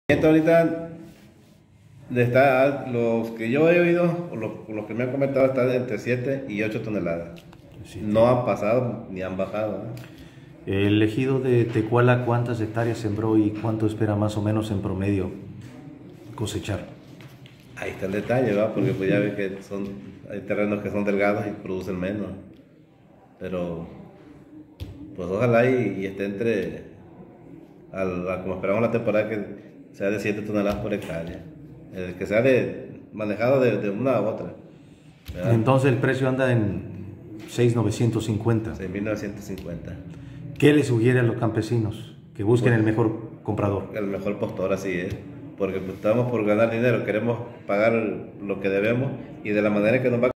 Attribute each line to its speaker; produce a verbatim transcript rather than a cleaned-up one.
Speaker 1: Ahorita está, los que yo he oído, o los, los que me han comentado, están entre siete y ocho toneladas. Sí, no han pasado ni han bajado, ¿no?
Speaker 2: El ejido de Tecuala, ¿cuántas hectáreas sembró y cuánto espera más o menos en promedio cosechar?
Speaker 1: Ahí está el detalle, ¿va? Porque pues ya ves que son, hay terrenos que son delgados y producen menos. Pero pues ojalá y, y esté entre, al, a, como esperamos la temporada, que sea de siete toneladas por hectárea. El que sea de, manejado de, de una a otra, ¿verdad?
Speaker 2: Entonces el precio anda en seis mil novecientos cincuenta.
Speaker 1: seis mil novecientos cincuenta.
Speaker 2: ¿Qué le sugiere a los campesinos? Que busquen
Speaker 1: Pues,
Speaker 2: el mejor comprador.
Speaker 1: El mejor postor, así es. Porque pues, estamos por ganar dinero, queremos pagar lo que debemos y de la manera que nos va